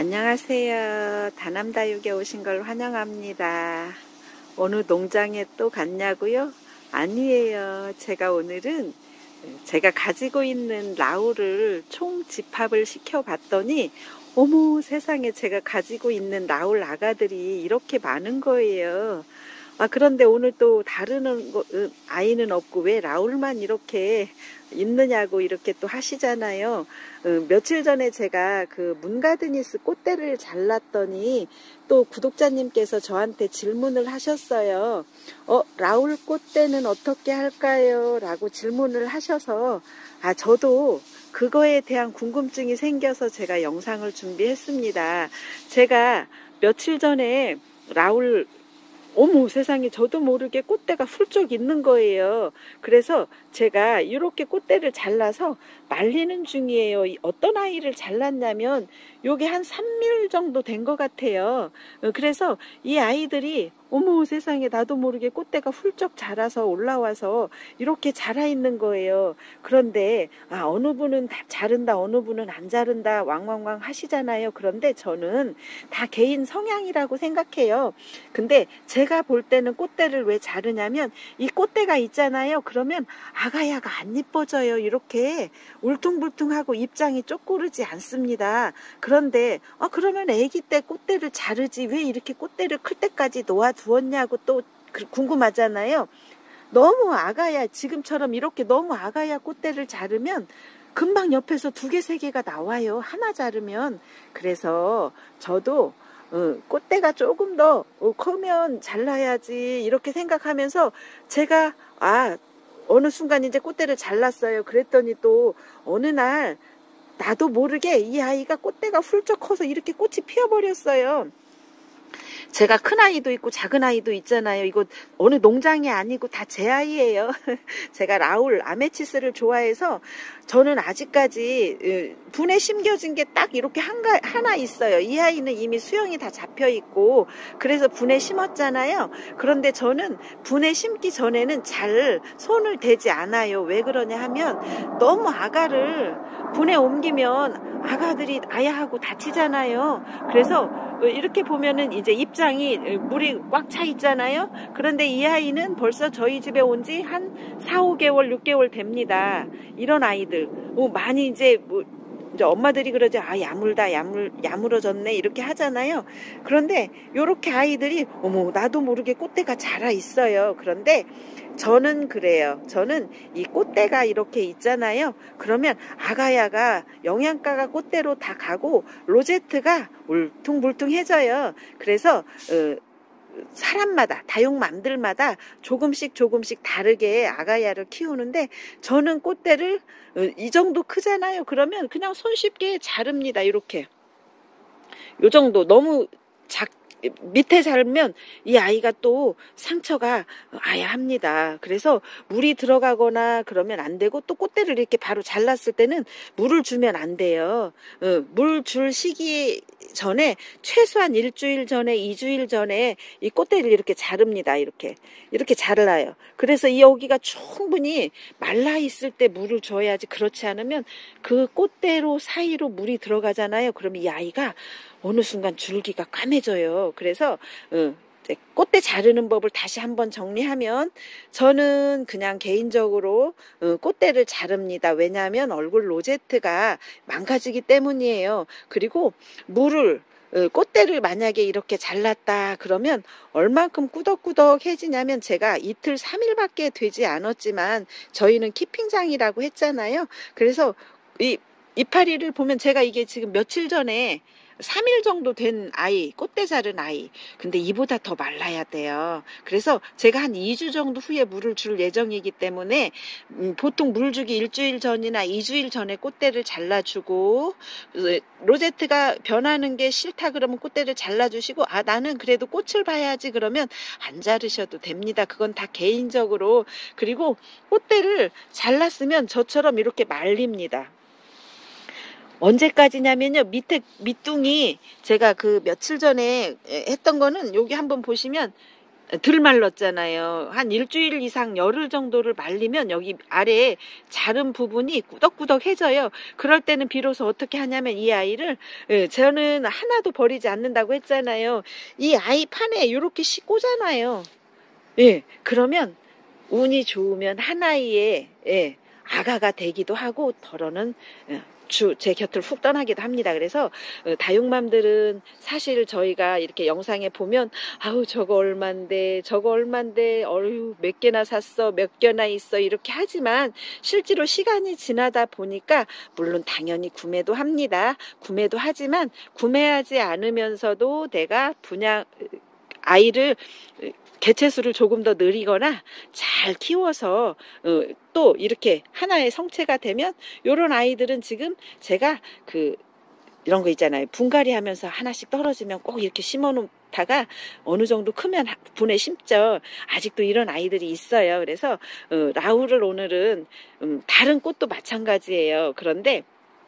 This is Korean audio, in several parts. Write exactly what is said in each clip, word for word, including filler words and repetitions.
안녕하세요. 다남다육에 오신 걸 환영합니다. 어느 농장에 또 갔냐고요? 아니에요. 제가 오늘은 제가 가지고 있는 라울을 총 집합을 시켜 봤더니 어머 세상에, 제가 가지고 있는 라울 아가들이 이렇게 많은 거예요. 아, 그런데 오늘 또 다른 아이는 없고 왜 라울만 이렇게 있느냐고 이렇게 또 하시잖아요. 어, 며칠 전에 제가 그 문가드니스 꽃대를 잘랐더니 또 구독자님께서 저한테 질문을 하셨어요. 어, 라울 꽃대는 어떻게 할까요? 라고 질문을 하셔서 아, 저도 그거에 대한 궁금증이 생겨서 제가 영상을 준비했습니다. 제가 며칠 전에 라울 어머 세상에, 저도 모르게 꽃대가 훌쩍 있는 거예요. 그래서 제가 이렇게 꽃대를 잘라서 말리는 중이에요. 어떤 아이를 잘랐냐면 요게 한 삼 밀 정도 된 것 같아요. 그래서 이 아이들이 어머 세상에, 나도 모르게 꽃대가 훌쩍 자라서 올라와서 이렇게 자라 있는 거예요. 그런데 아, 어느 분은 다 자른다, 어느 분은 안 자른다 왕왕왕 하시잖아요. 그런데 저는 다 개인 성향이라고 생각해요. 근데 제가 볼 때는 꽃대를 왜 자르냐면 이 꽃대가 있잖아요. 그러면 아가야가 안 이뻐져요. 이렇게 울퉁불퉁하고 입장이 쪼꼬르지 않습니다. 그런데 아, 그러면 아기 때 꽃대를 자르지 왜 이렇게 꽃대를 클 때까지 놓아두었냐고 또 궁금하잖아요. 너무 아가야, 지금처럼 이렇게 너무 아가야 꽃대를 자르면 금방 옆에서 두 개, 세 개가 나와요. 하나 자르면. 그래서 저도 어, 꽃대가 조금 더 어, 크면 잘라야지 이렇게 생각하면서 제가 아 어느 순간 이제 꽃대를 잘랐어요. 그랬더니 또 어느 날 나도 모르게 이 아이가 꽃대가 훌쩍 커서 이렇게 꽃이 피어버렸어요. 제가 큰 아이도 있고 작은 아이도 있잖아요. 이거 어느 농장이 아니고 다 제 아이예요. 제가 라울 아메치스를 좋아해서 저는 아직까지 분에 심겨진 게 딱 이렇게 한가, 하나 있어요. 이 아이는 이미 수영이 다 잡혀 있고 그래서 분에 심었잖아요. 그런데 저는 분에 심기 전에는 잘 손을 대지 않아요. 왜 그러냐 하면 너무 아가를 분에 옮기면 아가들이 아야하고 다치잖아요. 그래서 이렇게 보면은 이제 입장이 물이 꽉 차 있잖아요. 그런데 이 아이는 벌써 저희 집에 온 지 한 사, 오 개월, 육 개월 됩니다. 이런 아이들. 어, 많이 이제 뭐 이제 엄마들이 그러죠. 아, 야물다, 야물, 야물어졌네. 이렇게 하잖아요. 그런데 요렇게 아이들이 어머, 나도 모르게 꽃대가 자라 있어요. 그런데 저는 그래요. 저는 이 꽃대가 이렇게 있잖아요. 그러면 아가야가 영양가가 꽃대로 다 가고 로제트가 울퉁불퉁해져요. 그래서 어, 사람마다, 다육맘들마다 조금씩 조금씩 다르게 아가야를 키우는데 저는 꽃대를 이 정도 크잖아요. 그러면 그냥 손쉽게 자릅니다. 이렇게 요 정도. 너무 작 밑에 자르면 이 아이가 또 상처가 아야 합니다. 그래서 물이 들어가거나 그러면 안 되고 또 꽃대를 이렇게 바로 잘랐을 때는 물을 주면 안 돼요. 어, 물 줄 시기 전에 최소한 일주일 전에, 이주일 전에 이 꽃대를 이렇게 자릅니다. 이렇게 이렇게 잘라요. 그래서 이 여기가 충분히 말라 있을 때 물을 줘야지. 그렇지 않으면 그 꽃대로 사이로 물이 들어가잖아요. 그럼 이 아이가 어느 순간 줄기가 까매져요. 그래서 어, 꽃대 자르는 법을 다시 한번 정리하면 저는 그냥 개인적으로 어, 꽃대를 자릅니다. 왜냐하면 얼굴 로제트가 망가지기 때문이에요. 그리고 물을 어, 꽃대를 만약에 이렇게 잘랐다 그러면 얼만큼 꾸덕꾸덕해지냐면 제가 이틀 삼 일밖에 되지 않았지만 저희는 키핑장이라고 했잖아요. 그래서 이 이파리를 보면 제가 이게 지금 며칠 전에 삼 일 정도 된 아이, 꽃대 자른 아이. 근데 이보다 더 말라야 돼요. 그래서 제가 한 이 주 정도 후에 물을 줄 예정이기 때문에 음, 보통 물 주기 일주일 전이나 이 주일 전에 꽃대를 잘라주고 로제트가 변하는 게 싫다 그러면 꽃대를 잘라주시고 아 나는 그래도 꽃을 봐야지 그러면 안 자르셔도 됩니다. 그건 다 개인적으로. 그리고 꽃대를 잘랐으면 저처럼 이렇게 말립니다. 언제까지냐면요. 밑에 밑둥이 제가 그 며칠 전에 했던 거는 여기 한번 보시면 덜 말랐잖아요. 한 일주일 이상 열흘 정도를 말리면 여기 아래에 자른 부분이 꾸덕꾸덕해져요. 그럴 때는 비로소 어떻게 하냐면 이 아이를, 예, 저는 하나도 버리지 않는다고 했잖아요. 이 아이 판에 이렇게 꽂아놔요. 예, 그러면 운이 좋으면 한 아이에, 예, 아가가 되기도 하고 덜어는 주 제 곁을 훅 떠나기도 합니다. 그래서 다육맘들은 사실 저희가 이렇게 영상에 보면 아우 저거 얼만데 저거 얼만데 어휴 몇 개나 샀어 몇 개나 있어 이렇게 하지만 실제로 시간이 지나다 보니까 물론 당연히 구매도 합니다. 구매도 하지만 구매하지 않으면서도 내가 분양 아이를 개체수를 조금 더 늘리거나 잘 키워서 어, 또 이렇게 하나의 성체가 되면 요런 아이들은 지금 제가 그 이런 거 있잖아요. 분갈이 하면서 하나씩 떨어지면 꼭 이렇게 심어 놓다가 어느 정도 크면 분에 심죠. 아직도 이런 아이들이 있어요. 그래서 어, 라울을 오늘은 음, 다른 꽃도 마찬가지예요. 그런데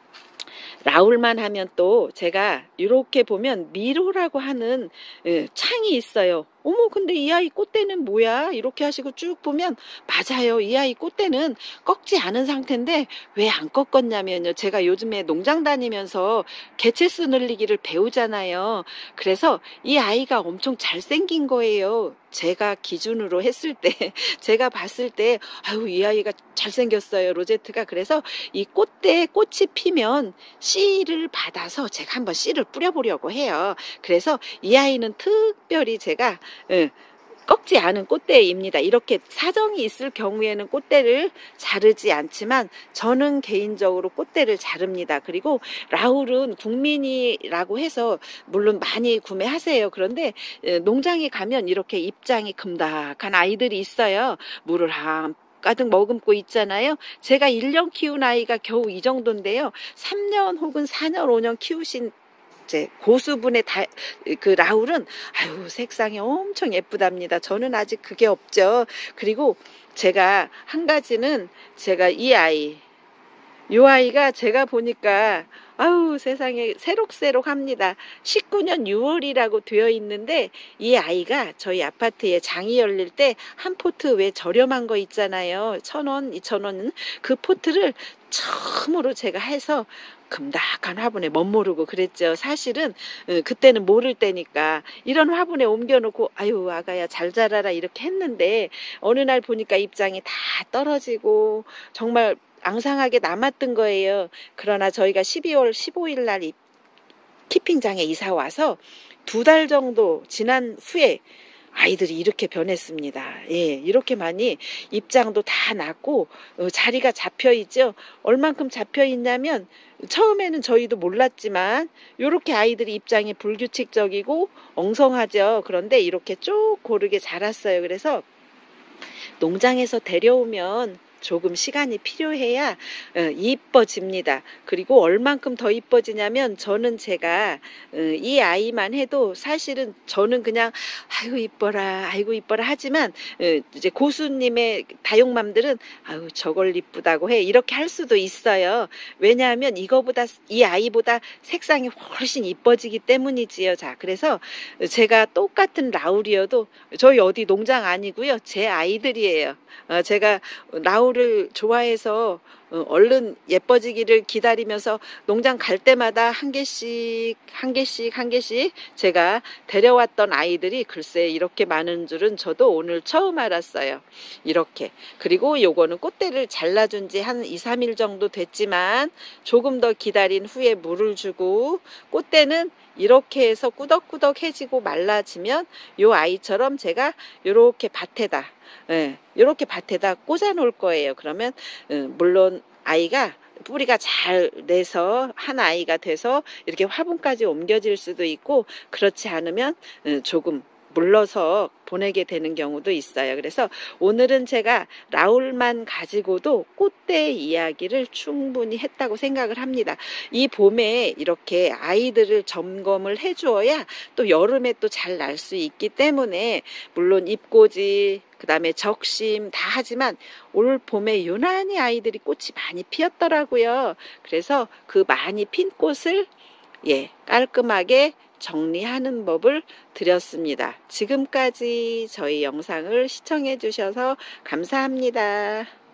라울만 하면 또 제가 이렇게 보면 미로라고 하는 창이 있어요. 어머 근데 이 아이 꽃대는 뭐야? 이렇게 하시고 쭉 보면 맞아요. 이 아이 꽃대는 꺾지 않은 상태인데 왜 안 꺾었냐면요. 제가 요즘에 농장 다니면서 개체수 늘리기를 배우잖아요. 그래서 이 아이가 엄청 잘생긴 거예요. 제가 기준으로 했을 때 제가 봤을 때 아유 이 아이가 잘생겼어요. 로제트가. 그래서 이 꽃대에 꽃이 피면 씨를 받아서 제가 한번 씨를 뿌려보려고 해요. 그래서 이 아이는 특별히 제가 예, 꺾지 않은 꽃대입니다. 이렇게 사정이 있을 경우에는 꽃대를 자르지 않지만 저는 개인적으로 꽃대를 자릅니다. 그리고 라울은 국민이라고 해서 물론 많이 구매하세요. 그런데 농장에 가면 이렇게 입장이 금닥한 아이들이 있어요. 물을 한 가득 머금고 있잖아요. 제가 일 년 키운 아이가 겨우 이 정도인데요. 삼 년 혹은 사 년, 오 년 키우신 이제 고수분의 다, 그 라울은 아유 색상이 엄청 예쁘답니다. 저는 아직 그게 없죠. 그리고 제가 한 가지는 제가 이 아이 이 아이가 제가 보니까 아우 세상에 새록새록합니다. 십구 년 유월이라고 되어 있는데 이 아이가 저희 아파트에 장이 열릴 때 한 포트 왜 저렴한 거 있잖아요. 천 원, 이천 원은 그 포트를 처음으로 제가 해서 금닥한 화분에 멋모르고 그랬죠. 사실은 그때는 모를 때니까 이런 화분에 옮겨놓고 아유 아가야 잘 자라라 이렇게 했는데 어느 날 보니까 입장이 다 떨어지고 정말 앙상하게 남았던 거예요. 그러나 저희가 십이월 십오일 날 키핑장에 이사 와서 두 달 정도 지난 후에 아이들이 이렇게 변했습니다. 예, 이렇게 많이 입장도 다 났고 어, 자리가 잡혀 있죠. 얼만큼 잡혀 있냐면 처음에는 저희도 몰랐지만 이렇게 아이들이 입장이 불규칙적이고 엉성하죠. 그런데 이렇게 쭉 고르게 자랐어요. 그래서 농장에서 데려오면 조금 시간이 필요해야 이뻐집니다. 그리고 얼만큼 더 이뻐지냐면 저는 제가 이 아이만 해도 사실은 저는 그냥 아이고 이뻐라 아이고 이뻐라 하지만 이제 고수님의 다육맘들은 아유 저걸 이쁘다고 해 이렇게 할 수도 있어요. 왜냐하면 이거보다 이 아이보다 색상이 훨씬 이뻐지기 때문이지요. 자 그래서 제가 똑같은 라울이어도 저희 어디 농장 아니고요. 제 아이들이에요. 어, 제가 라울을 좋아해서 어, 얼른 예뻐지기를 기다리면서 농장 갈 때마다 한 개씩 한 개씩 한 개씩 제가 데려왔던 아이들이 글쎄 이렇게 많은 줄은 저도 오늘 처음 알았어요. 이렇게. 그리고 요거는 꽃대를 잘라준 지 한 이, 삼 일 정도 됐지만 조금 더 기다린 후에 물을 주고 꽃대는 이렇게 해서 꾸덕꾸덕해지고 말라지면 요 아이처럼 제가 요렇게 밭에다 예, 이렇게 밭에다 꽂아 놓을 거예요. 그러면 물론 아이가 뿌리가 잘 내서 한 아이가 돼서 이렇게 화분까지 옮겨질 수도 있고 그렇지 않으면 조금 물러서 보내게 되는 경우도 있어요. 그래서 오늘은 제가 라울만 가지고도 꽃대 이야기를 충분히 했다고 생각을 합니다. 이 봄에 이렇게 아이들을 점검을 해주어야 또 여름에 또 잘 날 수 있기 때문에 물론 잎꽂이 그 다음에 적심 다 하지만 올 봄에 유난히 아이들이 꽃이 많이 피었더라고요. 그래서 그 많이 핀 꽃을 예 깔끔하게 정리하는 법을 드렸습니다. 지금까지 저희 영상을 시청해 주셔서 감사합니다.